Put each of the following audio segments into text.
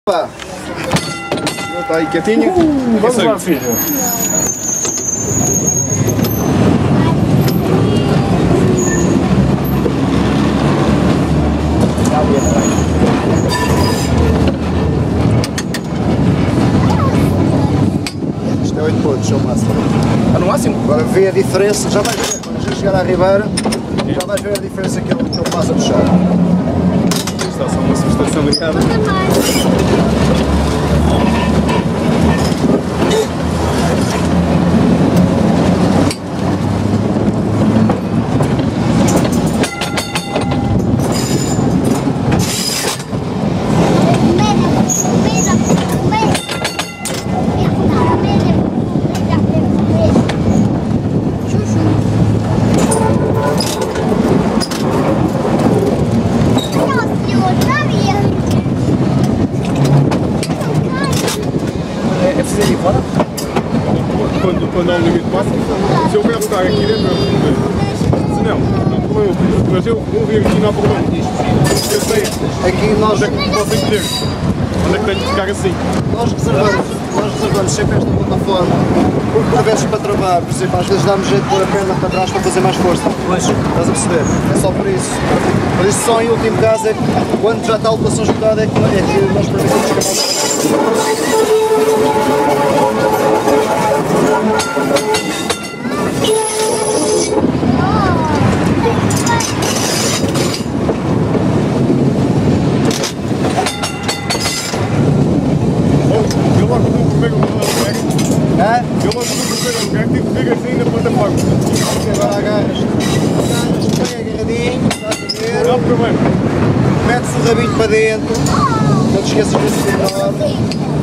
Pá, está aí quietinho. Vamos lá, filho. Isto é 8 pontos, é o máximo. Está no máximo? Agora vê a diferença, já vais ver, quando a gente chegar à Ribeira, já vais ver a diferença que ele faz a puxar. Está só uma sustentação ligada. É preciso ir fora? Quando há um limite máximo, se eu quero estar aqui dentro, se não problema, mas eu vou vir aqui não há problema. Eu sei Aqui nós, onde é que posso dizer, onde é que tenho de ficar assim. nós reservamos sempre esta plataforma, porque por vezes para travar, por exemplo, às vezes damos jeito de pôr a perna para trás para fazer mais força. Pois. Estás a perceber? É só por isso. Por isso só em último caso é que quando já está a lotação esgotada é que nós permitimos que Eu logo no primeiro lugar, é? eu logo no primeiro lugar tive que vir assim na plataforma. Agora agarras bem agarradinho, estás a ver? Não há problema. Metes o rabinho para dentro, não te esqueças desse enorme.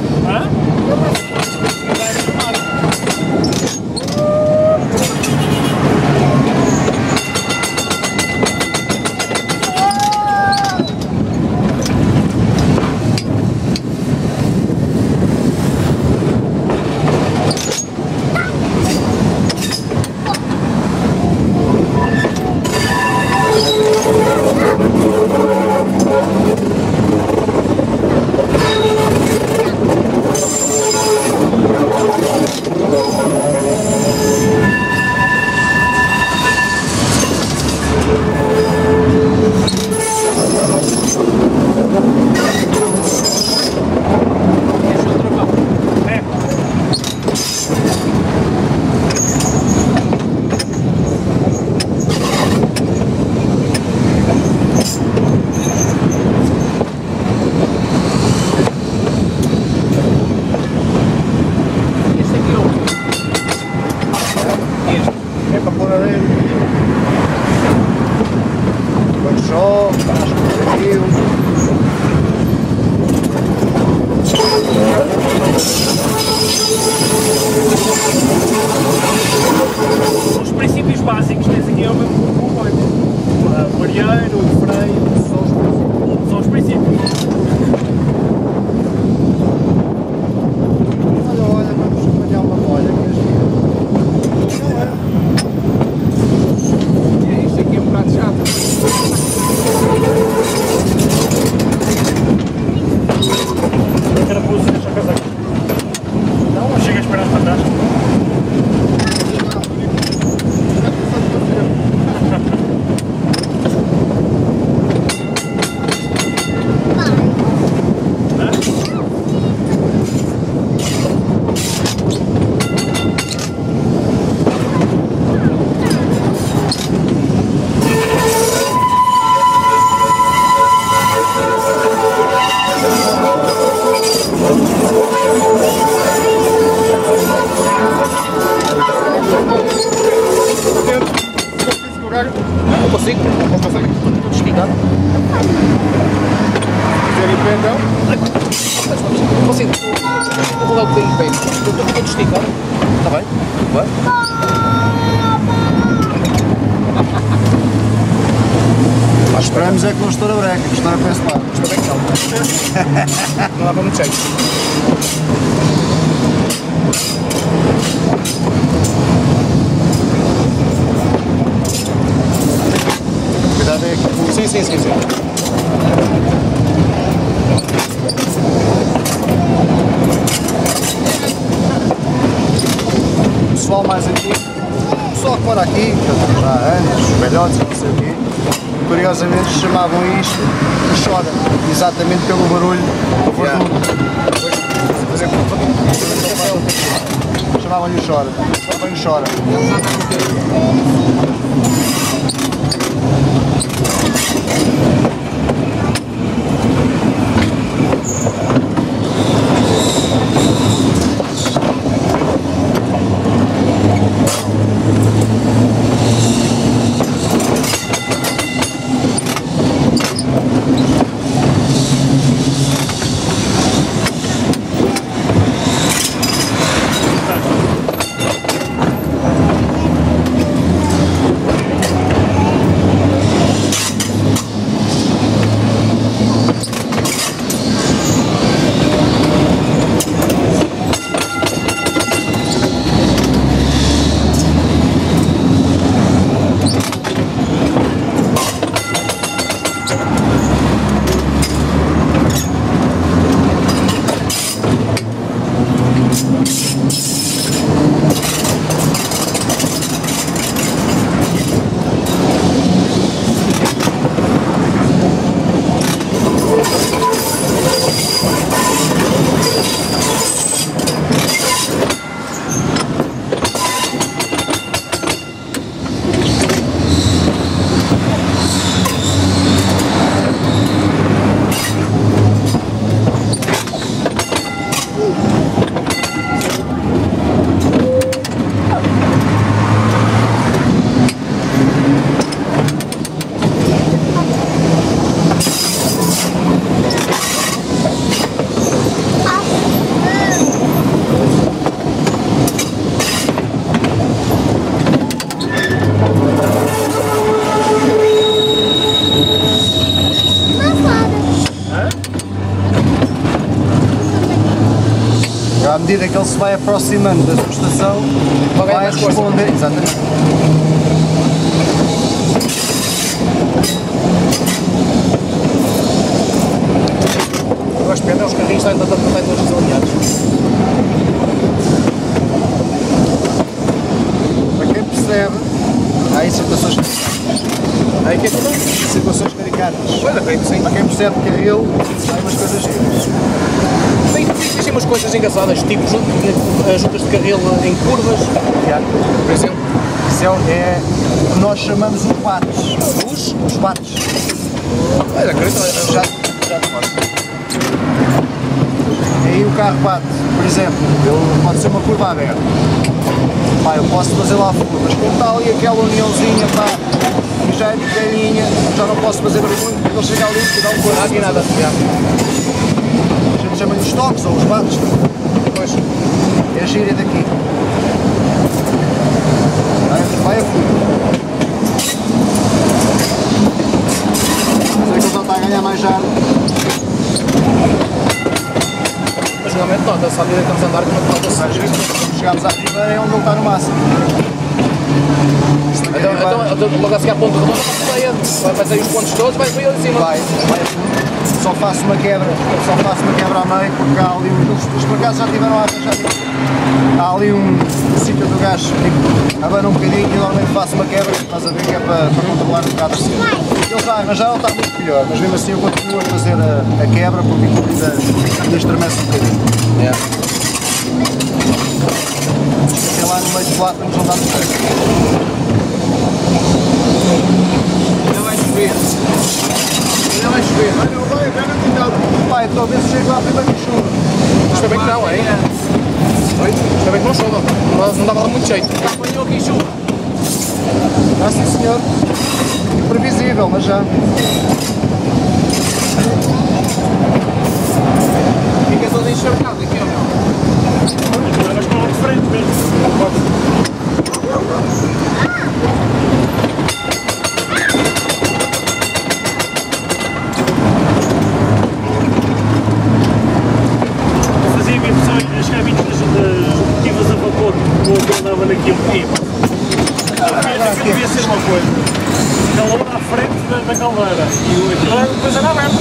É para pôr areia. Quando chove, estás com o rio. Os princípios básicos tens aqui é o mesmo comboio. O mareiro, o freio, são os princípios. Olha, vamos apanhar uma molha que é giro. Isto aqui é um bocado chato. Carapuço, deixa a casaca. Não chega a esperar para trás. Não consigo. Não consegue. Desligado. Quiser ir pé então? Não consigo. Vou lá um bocadinho de pé. Estou todo esticado. Está bem? Tudo bem? Nós esperamos é que não estoura a breca, que estoura para esse lado. Estou bem que não. Não dá para muito jeito. Cuidado aí que Sim. fora aqui, já há anos, velhotes, não sei o quê, curiosamente chamavam isto chora, exatamente pelo barulho do verdugo. Chamavam-lhe o chora, chamavam-lhe o chora. À medida que ele se vai aproximando da sua estação, vai responder. Exatamente. Eu acho que é os carrinhos saem todos alinhados. Para quem percebe, há aí situações Aí que é tudo? situações caricatas. Olha, bem, sim. Para quem percebe carril, há umas coisas giras. Tem umas coisas engraçadas, tipo juntas de carril em curvas, por exemplo. Isso é o que nós chamamos os bates. Os bates. Olha, acredito, Já te mostro. Aí o carro bate, por exemplo, ele pode ser uma curva aberta. Pá, eu posso fazer lá a fuga, mas como está ali aquela uniãozinha, pá, e já é pequenininha, já não posso fazer barulho, porque ele chega ali e dá um corpo. aqui nada. A gente chama-lhe os toques ou os bates. Pois. É a gíria daqui. Vai a fuga. Mas é que ele já está a ganhar mais ar. Mas realmente nota-se, à medida que estamos a andar, que nota-se. Às vezes, quando chegamos à Ribeira, é onde ele está no máximo. Então, logo a seguir à ponta redonda, vai sair os pontos todos, vai sair ali em cima. Vai a fundo. Só faço uma quebra à meio, porque há ali os por acaso já tiveram a arranjar. Há ali um sítio do gás, abana um bocadinho e normalmente faço uma quebra, estás a ver, que é para controlar um bocado assim. Eles já arranjaram, está muito melhor, mas mesmo assim eu continuo a fazer a quebra porque ainda estremece um bocadinho. Sei lá no meio do lado, vamos andar no certo. Ainda vai chover. Ainda vai chover. Pai, estou a ver se chego lá primeiro que chuva. Espero bem que não, hein? Espero bem que não chova. Não dava muito jeito. Apanhou aqui chuva. Ah, sim senhor. Imprevisível, mas já. Fica todo encharcado aqui, ó meu. Mas para lá de frente mesmo. Fazia impressões as cabines locomotivas a vapor, como eu andava naquilo. Aquilo devia ser uma coisa. Calor à frente da caldeira e depois era aberto.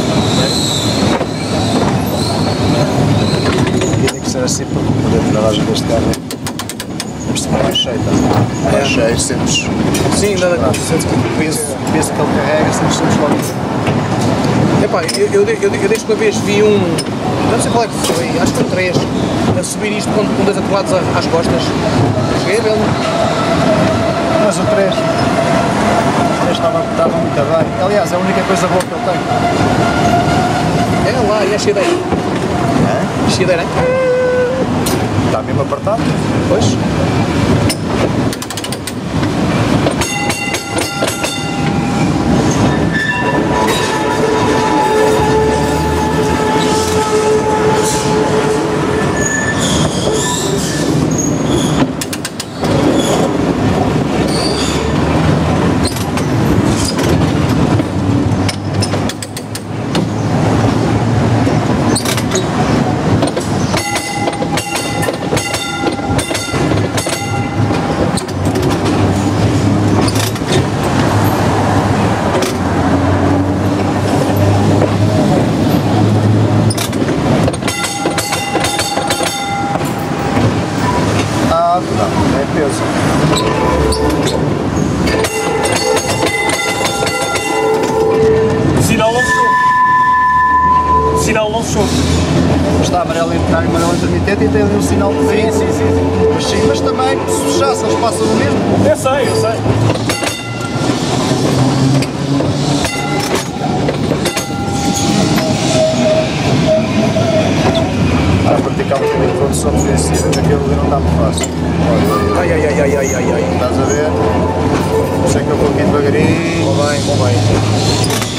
Tinha que ser assim para poder tirar as deste carro. mais cheio, tá? Mais cheio, sentes. Sim, Sentes que o peso que ele carrega, sentes logo. epá, eu desde que uma vez vi um, não sei qual é que foi, acho que foi 3, a subir isto com 2 atolados às costas. Cheguei a vê-lo. Mas o 3 estava muito bem. Aliás, é a única coisa boa que ele tem. É lá, e é cheio de areia. É? Cheio de areia. Está mesmo apertado. Pois. Não, é peso. O sinal não fechou. O sinal não fechou. Está amarelo intermitente, amarelo intermitente e tem ali um sinal de vento. Sim. Mas também, se fechasse, eles passam o mesmo. Eu sei. A praticar um bocadinho de produção defensiva, naquele ali não está muito fácil. Olha, Ai. estás a ver? Sei que eu vou aqui devagarinho. Vou bem.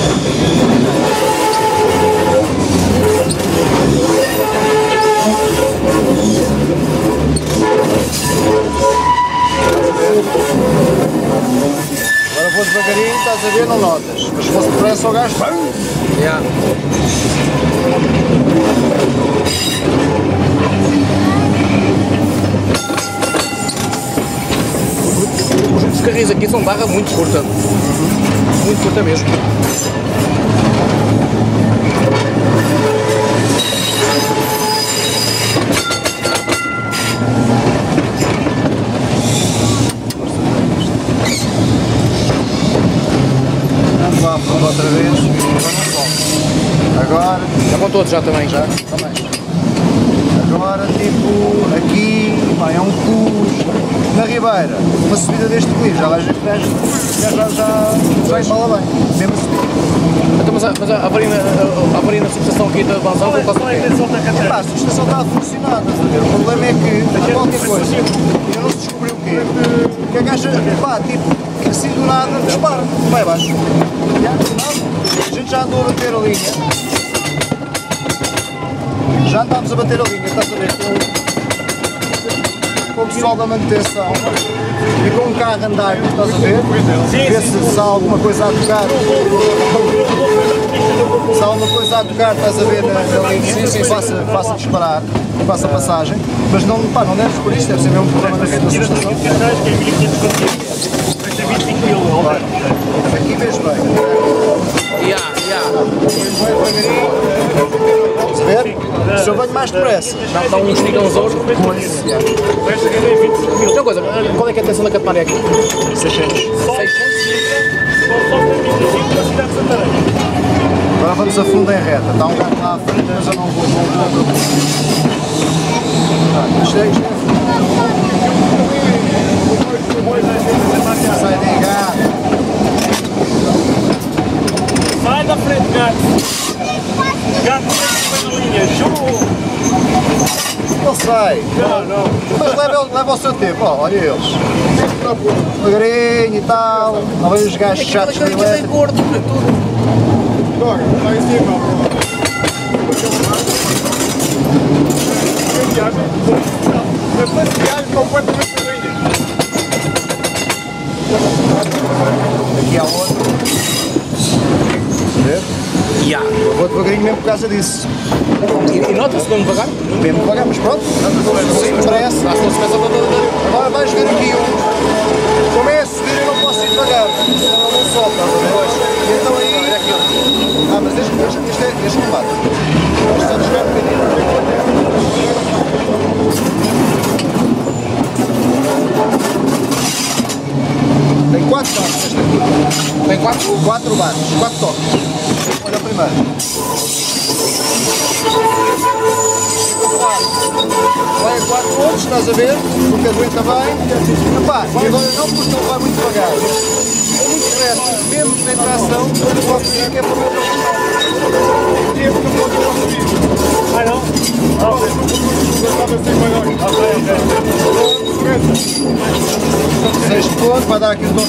Agora vou devagarinho, estás a ver, não notas. Mas se fosse depressa, o gajo. Yeah. Os carris aqui são barra muito curta. Muito curta mesmo. Vamos lá, fundo outra vez. Agora. Já vão todos já também. Já, também. Agora, tipo, aqui, pá, é um cus. Na Ribeira, uma subida deste clipe, já vais ver que já embala bem. Mesmo subida. Então, mas a avaria na subestação aqui da Banzão foi quase o quê? Pá, a subestação está a funcionar, estás a ver? O problema é que qualquer coisa, ainda não se descobriu o quê? Que a gaja, pá, tipo, que assim do nada dispara, vai abaixo. A gente já andou a bater a linha. Já andámos a bater a linha, estás a ver? Com o pessoal da manutenção e com um carro a andar, estás a ver? Ver se há alguma coisa a tocar. Se há alguma coisa a tocar, estás a ver na linha, faça disparar, faça passagem, mas não, pá, não deves por isso, deve ser mesmo um problema da subestação. Aqui vês bem. Vamos a ver? Se eu venho mais depressa. Dá uns esticãos aos. Esta ganhei 25 mil. Outra coisa, qual é que é a tensão da Catamaré aqui? 600. 600? Só tem 25 na cidade de Santarém. Agora vamos a fundo em reta. Está um carro lá à frente, mas eu não vou isto é sai daí, gato. Sai da frente, gato. Gato, vem na linha. Juro. Ele sai. Não. Mas leva o seu tempo. Ó, olha eles. Devagarinho e tal. Não vejo os gajos chatos da Aquilo é elétrica. gordo, tudo. Agora, lá em cima, depois de viagem completamente na linha. Aqui há outro. Ver? Eu vou devagarinho mesmo por causa disso. E nota-se bem devagar? Mesmo devagar, mas pronto. Sim, parece. Acho que não se começa a... Agora vais ver aqui um. Como é a subir, eu não posso ir devagar. Senão não sobe, estás a ver? E então aí. Ah, mas este não bate. Este só desvia um bocadinho. 4 bates, 4 toques. Olha o primeiro. Vai a 4 pontos, estás a ver? Porque aguenta bem. Epá, e agora não, porque ele vai muito devagar. É muito reto, mesmo sem tração, eu posso dizer que é para o meu Ah, não? Estava sem maior. 6 pontos, vai dar aqui o toque.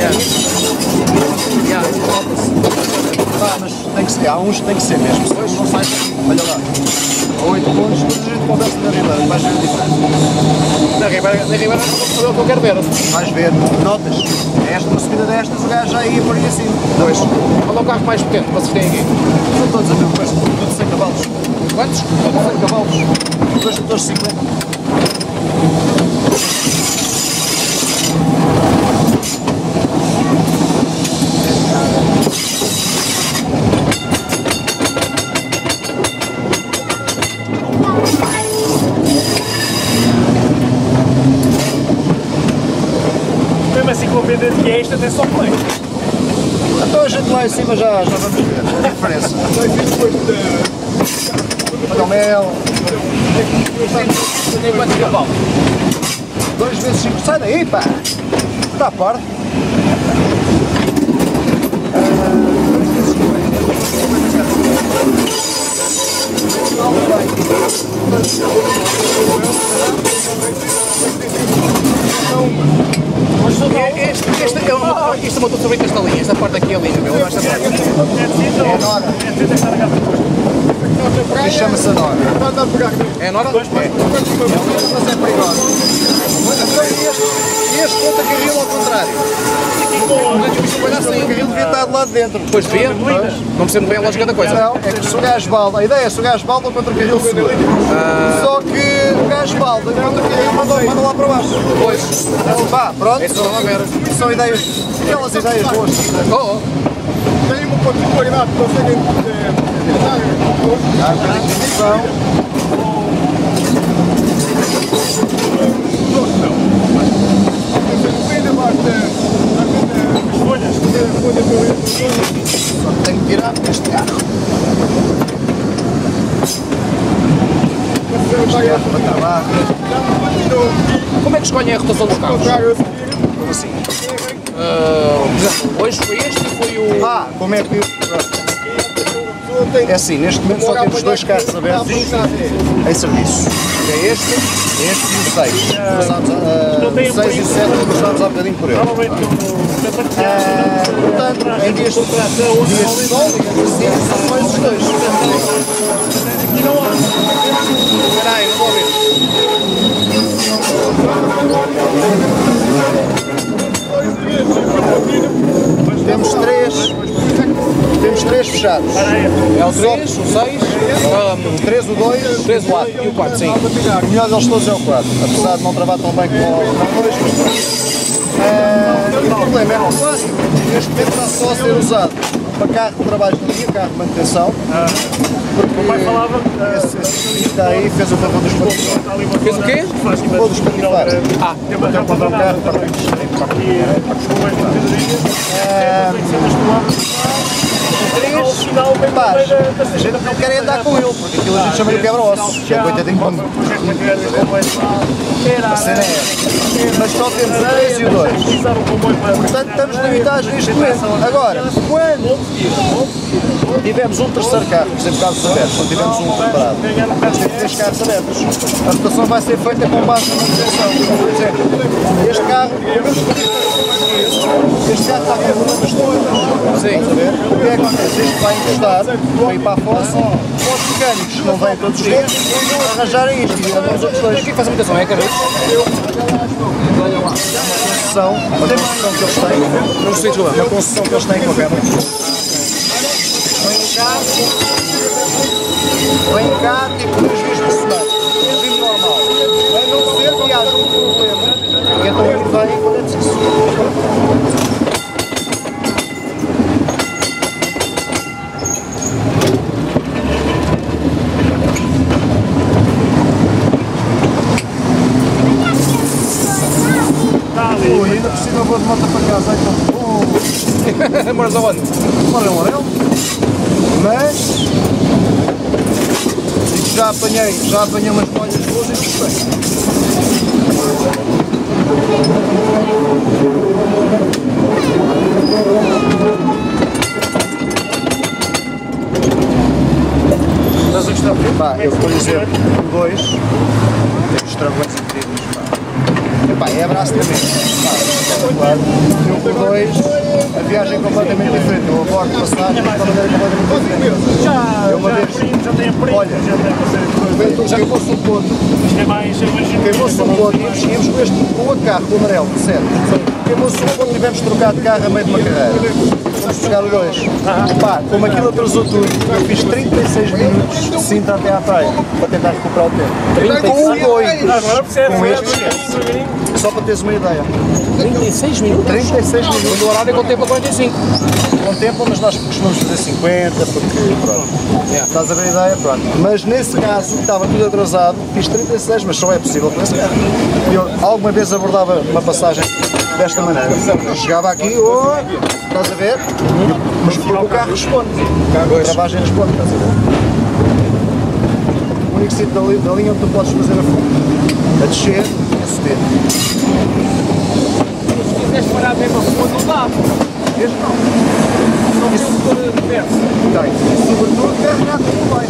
Mas tem que ser, há uns que tem que ser mesmo, senão não sai. Olha lá. 8 pontos, toda a gente conversa na Ribeira, vais ver a diferença. Na Ribeira não vou saber o que eu quero ver. Vais ver, notas. Esta, uma subida destas, o gajo já ia por aí assim. Pois. Qual é o carro mais potente que vocês têm aqui? São todos a mesma coisa, todos 100 cavalos. Quantos? 100 cavalos. Dois motores de 50. Mesmo assim, com a venda que é esta, até só play. Então a gente lá em cima já vamos ver a diferença. Olha o mel. Tem quantos cavalos? 2 vezes 5, sai daí, pá! Está a par? Este motor sobre esta linha, esta parte aqui é linda, meu. Esta parte. É a Nora. E chama-se a Nora. É a Nora? Mas é perigosa. Este conta carril ao contrário. O carril devia estar do lado de dentro. Pois devia. Não percebo bem a lógica da coisa. Não, é que se o gajo balda, a ideia é se o gajo balda, o contra-carril segura. Só que o gajo balda e o contra-carril manda lá para baixo. Pois. Vá, pronto. Isso não a ver. São ideias, aquelas ideias boas. Tem uma particularidade que conseguem Há um bocadinho de missão. Tenho que tirar este carro. Este carro para trabalho. Como é que escolhem a rotação dos carros? Como assim? Por exemplo, hoje foi este e foi o... Como é que... É assim, neste momento só temos 2 carros abertos em serviço. É este e o 6. O 6 e o 7 começámos há bocadinho por ele. Provavelmente Portanto, em dias de sol, são mais os 2. aqui não há. Espera aí, não vou ouvir. Temos 3 fechados. É o 3, o 6, O 3, o 2, o 3, o 4 e o 4, sim. o melhor deles todos é o 4, apesar de não travar tão bem como o 2, mas pronto. O problema é que neste momento está só a ser usado para carro de trabalho de linha, carro de manutenção. O pai falava. Esse está aí fez o favor dos patifários. Fez o quê? O favor dos patifários. Tem uma rampa Para o carro para ao final, bem Pá, a gente não quer andar com ele, porque aquilo a gente chama de quebra-ossos. É coitadinho para a cena é essa. Mas só temos o 3 e o 2. Portanto, estamos limitados neste momento. Agora, quando tivemos um terceiro carro, por exemplo, carros abertos, quando tivemos um preparado, vamos ter 3 carros abertos. A rotação vai ser feita com base na manutenção. Por exemplo, este carro, este carro está com problemas todos. Sim. O que é que acontece? Este vai encostar, vai ir para a fossa, os mecânicos que não vêm todos os dias, vão arranjarem isto e andam os outros dois. O que é que faz a manutenção? É carreiro? São uma construção que eles têm. Não sei, desculpa. Uma construção que eles têm com a câmara. Vem cá, tipo 2 vezes por semana. É vivo normal. A não ser que haja um problema. E então ele vem quando é preciso. Ainda por cima eu vou de moto para casa, então. Moras aonde? Moro em Amarelo, mas já apanhei umas molhas boas e gostei. Estás a gostar? Pá, eu, por exemplo, o 2 temos travões incríveis. Pá, é abraço também. Claro. Eu com o 2, a viagem é completamente diferente. Eu abordo passagem, completamente diferente. Já tem a prima, Olha, já tem a já queimou-se um ponto. Isto é mais, Queimou-se um ponto, íamos com outro carro, com o amarelo, certo? Queimou-se um ponto, tivemos de trocar de carro a meio de uma carreira. Fomos buscar o 2. Pá, como aquilo atrasou tudo, eu fiz 36 minutos de Sintra até à praia, para tentar recuperar o tempo. 36 agora percebes, com este, só para teres uma ideia. 36 minutos? 36 minutos. No horário contempla 45. Contempla, mas nós costumamos fazer 50, porque pronto. Estás a ver a ideia? Pronto. Mas nesse caso, estava tudo atrasado, fiz 36, mas só é possível com esse carro. Eu alguma vez abordava uma passagem desta maneira. Eu chegava aqui, estás a ver? Mas porque o carro responde. A travagem responde, estás a ver? O único sítio da linha onde tu podes fazer a fuga. A descer e a subir. Se quiseres parar mesmo a rua, não dá. Este não. Não tem um motor de reverso. Tem. E sobretudo carregar como vai.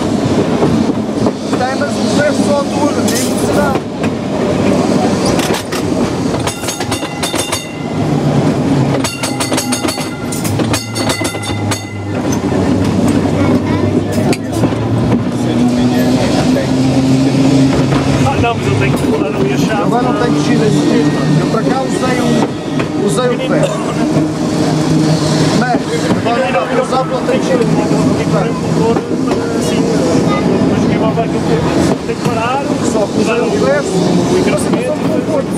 Tem, mas o reverso só altura, nem velocidade. Não, mas eu tenho que pular ali a chave. Agora não tenho descida esse mesmo. Eu para cá usei o reverso. Mas agora não vou usar porque não tenho descida. Motor assim, mas queimava aquilo que tem que parar. Só que usei o reverso. O engraçamento. O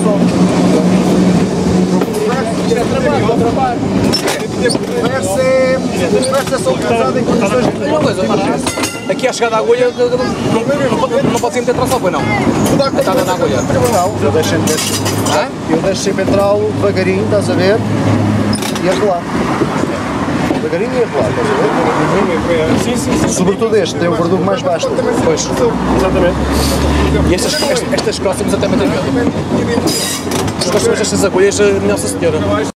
reverso é só utilizado em condições de Uma coisa, aqui à chegada à agulha não pode sempre ter tração, pois não? A entrada na agulha. Não, eu deixo sempre entrá-lo devagarinho, estás a ver? E a rolar. Devagarinho e a rolar, estás a ver? Sim. Sobretudo este, tem o verdugo mais baixo. Pois. Exatamente. E estas próximas até metem medo. As próximas destas agulhas, Nossa Senhora.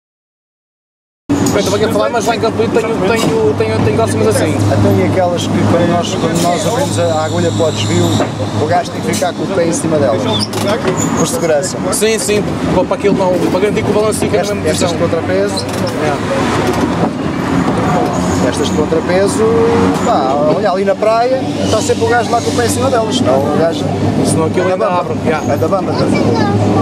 Eu estou aqui a falar, mas lá em Campo Lido tenho próximas assim. Até e aquelas que quando nós abrimos a agulha para o desvio, o gajo tem que ficar com o pé em cima dela. Por segurança. Sim, para aquilo não, para garantir que o balanço fica na mesma Estas posição. de contrapeso. Estas de contrapeso, pá, olha ali na praia, está sempre o gajo lá com o pé em cima delas, senão o gajo. Senão aquilo ainda abre. É da banda, estás a ver?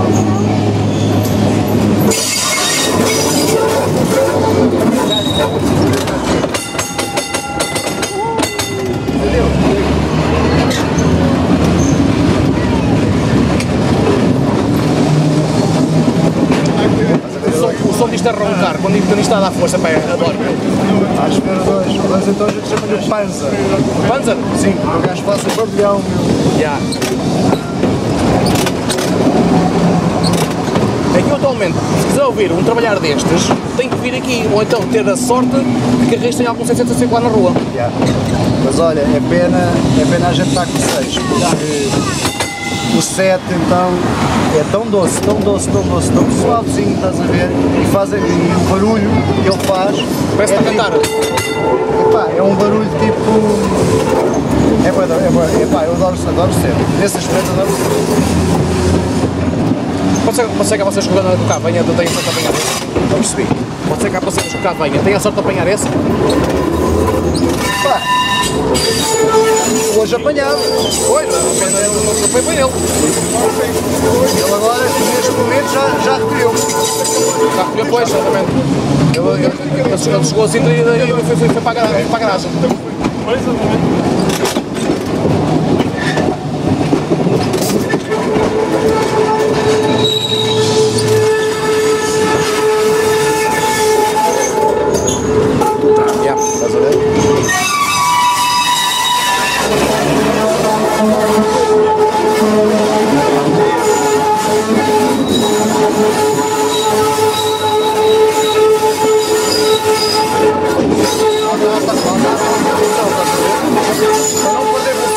O som disto é roncar, quando isto está a dar força, pá, adoro. Acho que era dois. O dois então a gente chama-lhe o Panzer. Panzer? Sim, o gajo faz o barulhão, meu. Já. Aqui atualmente, se quiser ouvir um trabalhar destes, tem que vir aqui, ou então ter a sorte de que a raiz tenha algum senso a circular na rua. Yeah. Mas olha, é pena a gente estar com o 6, porque o 7 então é tão doce, tão suavezinho, estás a ver, e o barulho que ele faz Parece que está a cantar. Epá, é um barulho tipo. Epá, eu adoro ser. Nesse aspecto adoro ser. Pode ser que a vocês jogando com o carro venha, tenha a sorte de apanhar esse? Não percebi. Pode ser que a vocês com o carro venha, tenha a sorte de apanhar esse? Pá, hoje apanhava. Foi, não foi para ele. Ele agora, neste momento, já recolheu. Já recolheu depois, exatamente. Ele chegou assim e foi para a garagem. Pois, exatamente. Yeah. Estás a ver?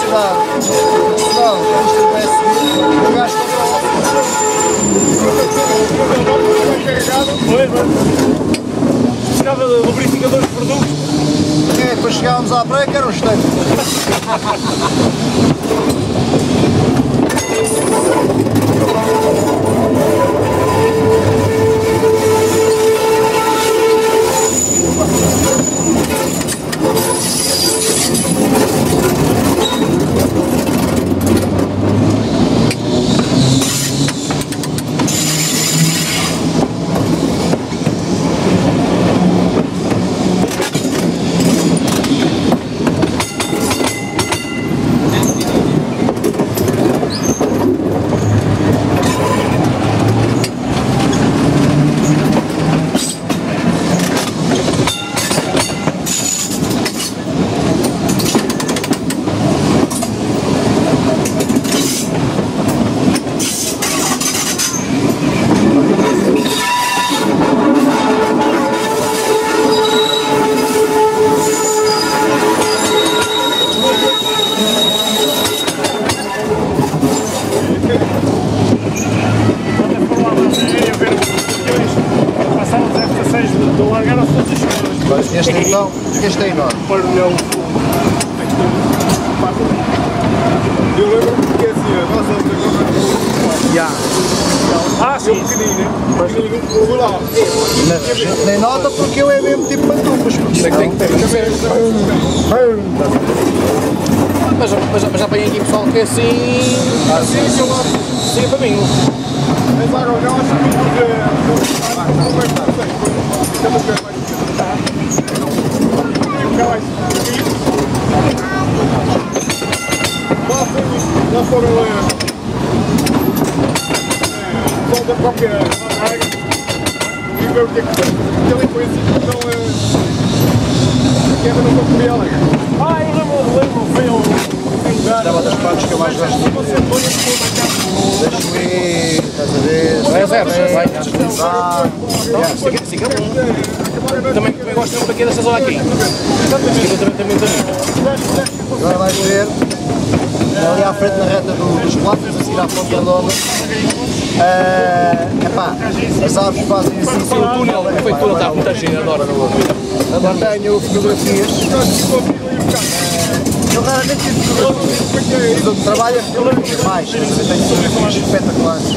velocidade. Não, isto vai subir, o gajo Chegava lubrificador de produtos. depois chegávamos à praia que era um instante. Este é enorme. Eu lembro-me que assim, a nossa Sim. pequenino, vou lá. Nem nota porque eu é mesmo tipo pantupas. Mas já vem aqui pessoal que é assim. Sim, para mim. Mas agora nós já foram solda qualquer e ver o que é que foi. Ele foi assim, então que era no campo real. Eu lembro, foi um Estava das partes que eu mais gosto. Deixa-me ir, estás a ver? Vai. Também gosto de um daqui desta zona aqui. Também. Agora vais ver, ali à frente na reta dos Platos, a seguir à Ponte Redonda. As árvores fazem assim, sem o túnel. Foi tudo, está muita gente, adoro. Agora tenho fotografias. Eu raramente tive fotografias. Onde trabalho é fotografias mais. Tenho fotografias espetaculares.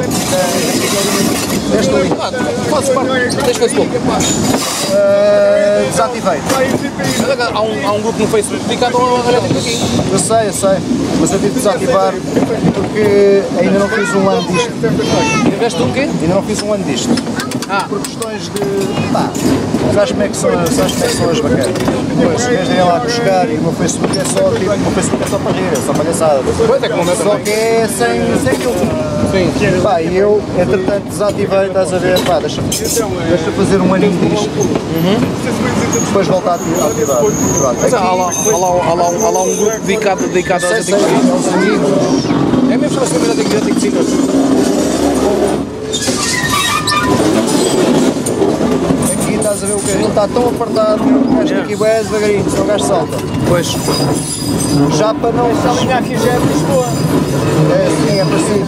Desta ali. Faz parte. Tens Facebook? Desativei. Há um grupo no Facebook dedicado ao elétrico aqui. Eu sei. Mas eu tive de desativar porque ainda não fiz um ano disto. Tiveste um quê? Ainda não fiz um ano disto. Por questões de. Sabes como é que são as bacanas? Depois, em vez de ir lá buscar e o meu Facebook é só tipo, o meu Facebook é só para rir, é só palhaçada. Pois é, como o meu Só também. que é sem filtro. Sim. E eu, entretanto, desativei, estás a ver, deixa fazer um aninho disto. Depois voltar a ativar. Mas há lá um grupo dedicado às Sei, antigas. aos amigos. É mesmo para saber antigas sim. Aqui estás a ver o carril, está tão apertado, o gajo aqui é devagarinho, senão o gajo salta. Pois. Já para não. essa linha aqui já é de Lisboa. Sim, é parecido.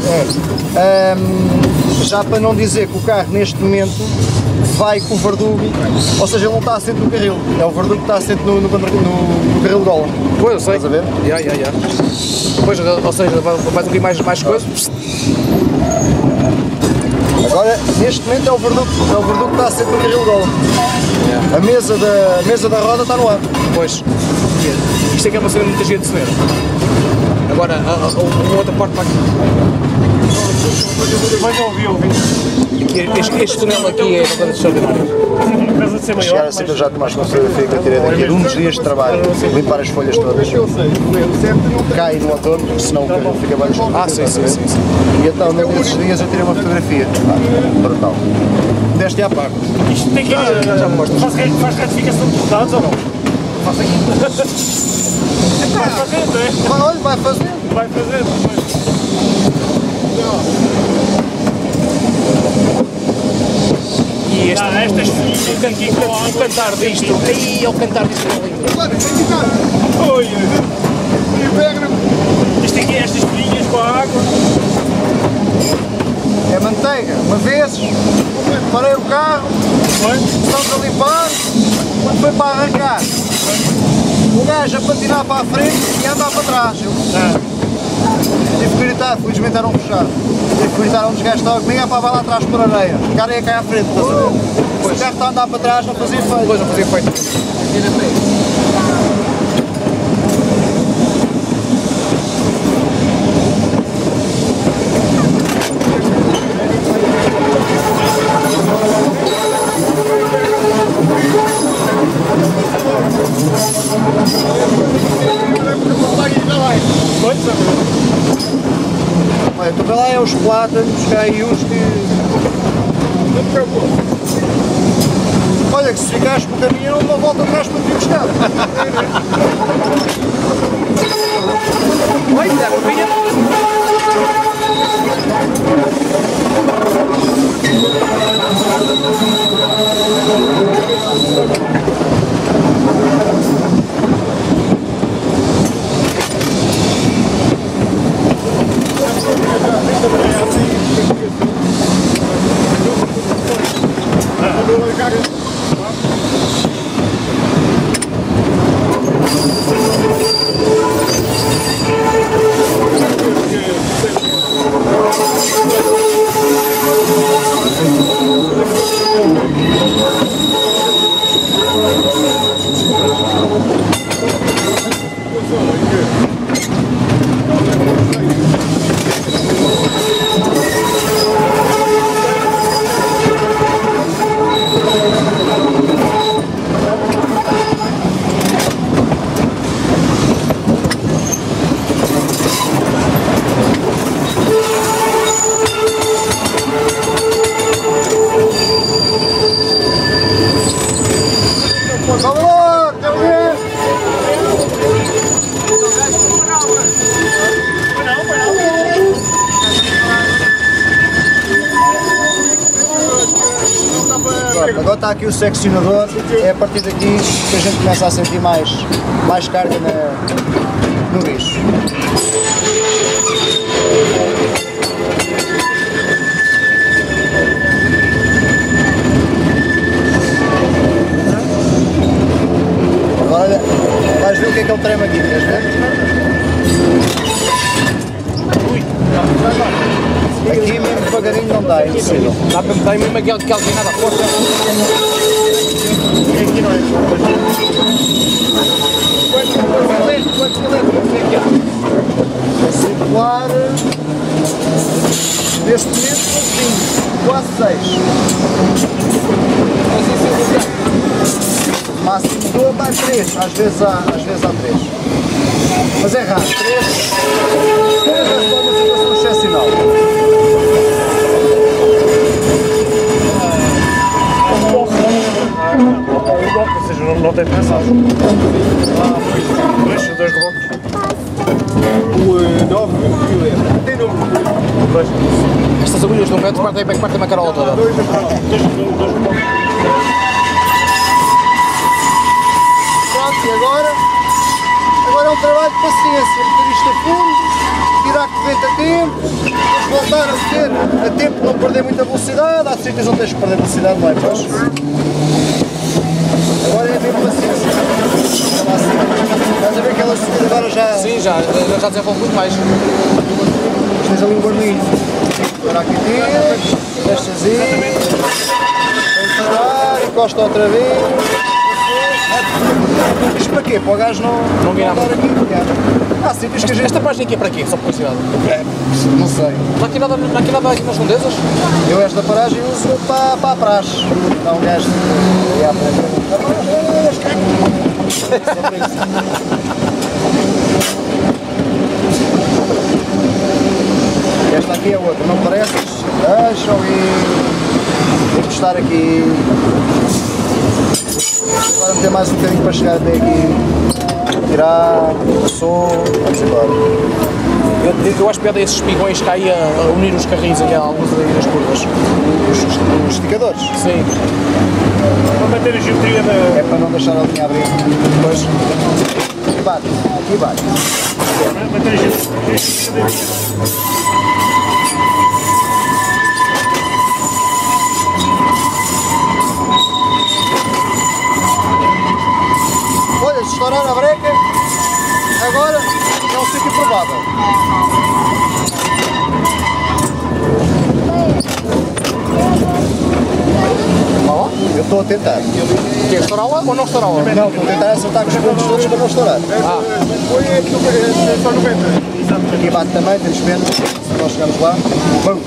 Já para não dizer que o carro neste momento vai com o verdugo, ou seja, ele não está assente no carril, é o verdugo que está assente no carril de gola. Pois, eu sei. Estás a ver? Já. Pois, ou seja, vai um bocadinho mais coisas. Agora, neste momento é o verdugo que está assente no carril de gola. A mesa da roda está no ar. Pois. Isto é que é uma cena de muita gente de cinema. Agora, uma outra parte para aqui. Este túnel aqui é uma coisa extraordinária. Casa de ser maior. Chegar assim, eu já tomaste uma fotografia que eu tirei daqui. Uns dias de trabalho, limpar as folhas todas. Cai no outono, senão o carro fica bem escuro. Sim. E então, nesses dias eu tirei uma fotografia. Brutal. Deste à parte. Isto tem que ir. Faz retificação de dados ou não? Faz aqui. Vai fazer, não é? Olha, vai fazer. Vai fazer. E estas filhas aqui com o cantar disto. Aí é o cantar disto. Oi! Isto aqui, estas folhinhas com a água. É manteiga. Uma vez, parei o carro, estamos a limpar, quando foi para arrancar, o gajo a patinar para a frente e a andar para trás. Tive que gritar, felizmente eram fechados. Tive que gritar a um dos gajos que estava comigo, vai lá atrás por areia. O cara ia cair à frente, estás a ver? Se o carro está a andar para trás, não fazia efeito. Pois, não fazia efeito. Olha, tu vê lá é os plátanos, que há aí uns que... Olha, que se ficares por caminho, uma volta atrás para te buscar. Oi, dá para vir? Agora está aqui o seccionador, é a partir daqui que a gente começa a sentir mais carga no bicho. Agora olha, vais ver o que é que ele trema aqui, queres ver? Aqui mesmo devagarinho não dá, é impossível. Dá mesmo aquela inclinada forte. Aqui não é. Quantos milímetros é que há? A circular, neste momento são 5, quase 6. Máximo do dá 3, às vezes há 3. Mas é raro, 3 é só uma situação excepcional. Ou seja, não tem pensado. Dois de blocos. O 9 mil tem nome. Estas agulhas de 1 metro partem a carola toda. Dois blocos. Pronto, e agora é um trabalho de paciência, meter isto a fundo, tirar a corrente a tempo, depois voltar a meter a tempo de não perder muita velocidade, há sítios onde tens que perder velocidade, não é? Pois. Agora é mesmo paciência. Estás a ver que ela subida agora já... Sim, já desenvolve muito mais. Tens ali um barulhinho. Agora aqui tens, deixas ir, tens de parar, encosta outra vez. Isto para quê? Para o gajo não virar andar aqui. Há sítios que a gente... Esta página aqui é para quê? Só por curiosidade. Não sei. Não há aqui nada aqui nas redondezas? Eu esta paragem uso para a praxe. Dá um gajo de ir à Esta aqui é outra, não parece? Deixam e tem que estar aqui. Agora meter mais um bocadinho para chegar até aqui. Tirar, passou, vamos embora. Eu acho piada esses espigões que há aí a unir os carrinhos aqui, alguns aí nas curvas. Os esticadores? Sim. Para manter a geometria da... É para não deixar a linha abrir. Depois. E bate. E bate. Manter a geometria da linha. Olha, se estourar a breca, agora é um sítio provável. Eu estou a tentar. Quer estourá-la ou não estourá-la? Não, estou a tentar acertar com os pontos todos para não estourar. Foi aquilo que é só 90. Aqui bate também, temos pena. Se nós chegamos lá. Bum.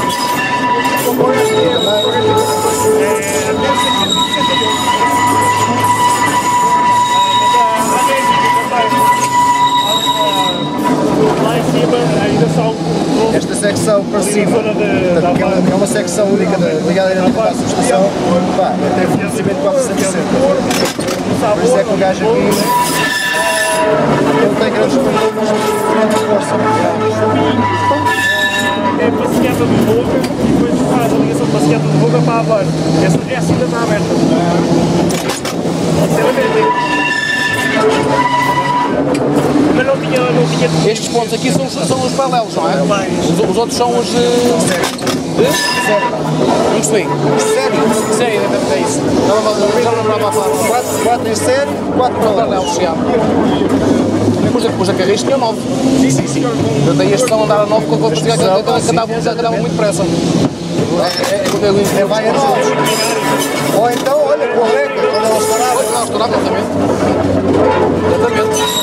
Lá em cima ainda só Esta secção para cima, portanto, é uma secção única ligada diretamente à subestação. Pá, tem fornecimento de 460. Por isso é que o gajo aqui não tem grandes problemas de força. é passeada de boca e depois faz a ligação de passeada de boca para a Aveiro. Essa ainda está aberta. Sinceramente. Mas não tinha... Estes pontos aqui são os paralelos, não é? Os outros são os de... Não percebi. Sério, é isso. Já não lembrava a falar. 4 em série, 4 Paralelos, já. Depois da Carris tinha 9. Sim. Eu dei este só andar a 9 porque eu andava muito depressa. É vai a 9. Ou então, olha, com a breca, quando ela estourava. Pois não, estourava, exatamente.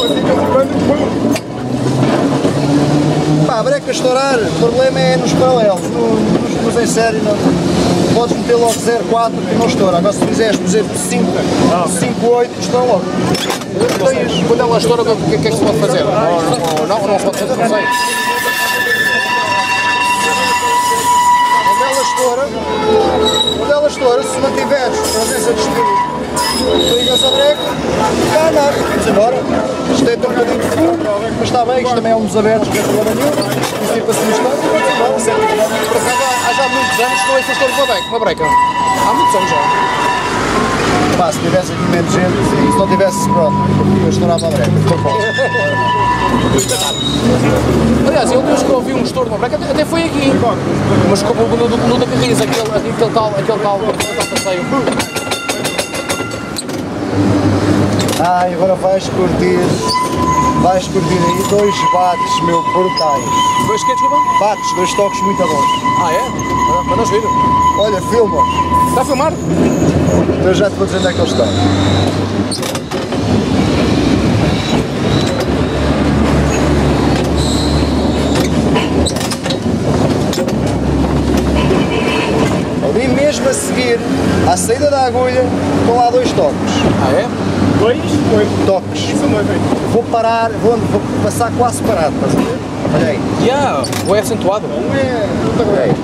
Pá, a breca estourar, o problema é nos paralelos, nos em série, não. Podes meter logo 0,4 que não estoura. Agora se fizeres, por exemplo, 5,8, estoura logo. Quando ela estoura, o que é que se pode fazer? Ou não se pode fazer, não sei. Quando ela estoura, se mantiveres presença de espírito, ligas a breca, está a andar. Vamos embora. Isto é tão um bocadinho de fundo, mas está bem, isto também é um dos abertos, não tem problema nenhum. Isto é para se mostrar, vamos embora, sempre. Por acaso, há já muitos anos que não é que estoura uma breca. Há muitos anos já. Pá, se tivesse aqui menos gente, se não tivesse, pronto, eu estourava a breca. Aliás, eu desde que ouvi um estouro de uma breca, até foi aqui. Mas como no da Carris, aquele tal passeio. Ai, agora vais curtir aí 2 bates, meu, brutais. Dois que desculpa? Bates, 2 toques muito bons. Ah, é? Mandas vir. Olha, filma. Está a filmar? Eu já te vou dizer onde é que eles estão. Ali mesmo a seguir, à saída da agulha, estão lá 2 toques. Ah, é? 2? Toques. Isso não é bem. Vou parar, vou passar quase parado, estás a ver? Olha aí. Ou é acentuado? Olha aí.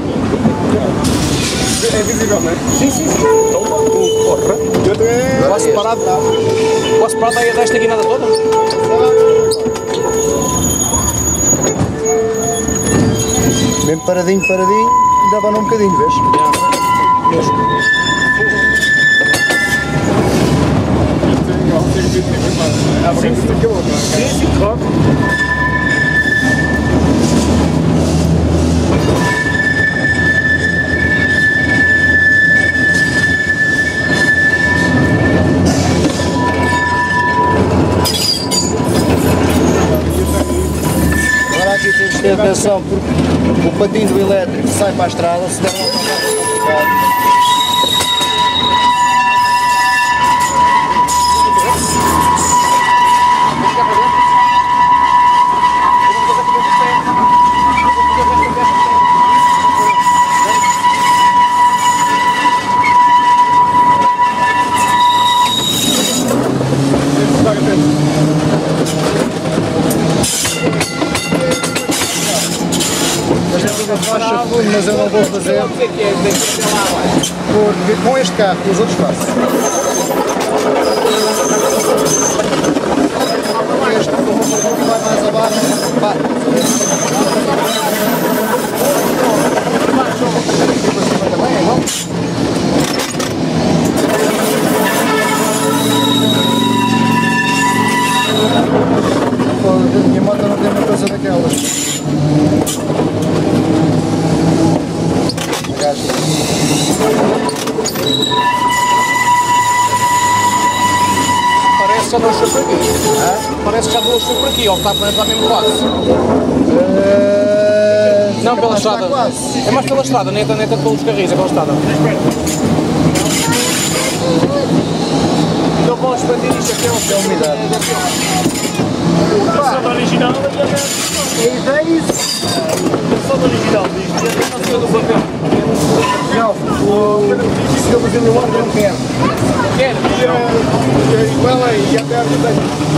É visível, não é? Sim. Quase parado. Quase parado aí a resta aqui nada toda? Mesmo paradinho, ainda vai num bocadinho, vês? Sim, claro. Agora aqui temos de ter atenção porque o patinho do elétrico sai para a estrada, se der uma complicado. Faixa fundo, mas eu não vou fazer porque com este carro e os outros faço. Este vai mais abaixo, vai. aquelas. Parece que já não estou por aqui. Parece que já não estou por aqui, ou está mesmo quase. Não, pela estrada. É mais pela estrada, nem é tanto pelos carris, é pela estrada. Então vou expandir isto aqui ao umidade. A versão original é A ideia é isso. a versão original disto é a versão do papel. Não, o senhor do Vila Longa não quer. Quer? Igual aí, e até a vida.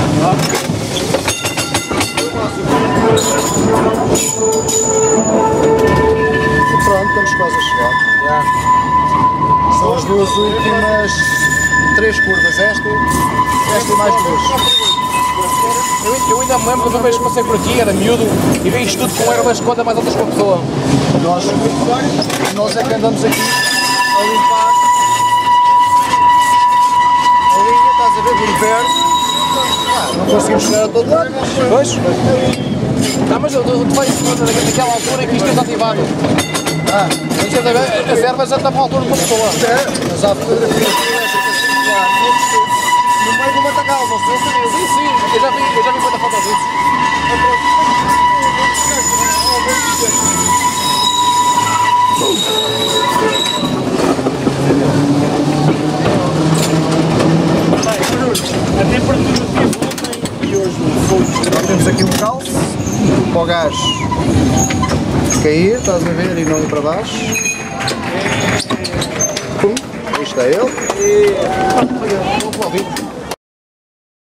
Pronto, estamos quase a chegar. São as duas últimas 3 curvas, esta e mais 2. Eu ainda me lembro da vez que passei por aqui, era miúdo, e vi isto tudo com ervas conta mais altas que uma pessoa. Nós é que andamos aqui a limpar a linha, estás a ver, do inverno. Não conseguimos chegar a todo lado. Pois? Não, mas tu vais naquela altura em que isto é desativado. As ervas já estavam à altura de uma pessoa. Mas há fotografias no meio do matagal, não sei se Sim, sim, eu já vi muita foto disso. A temperatura teve ontem e hoje foi. Nós temos aqui um calço para o gás cair, estás a ver, e não ir para baixo. Pum, aí está ele.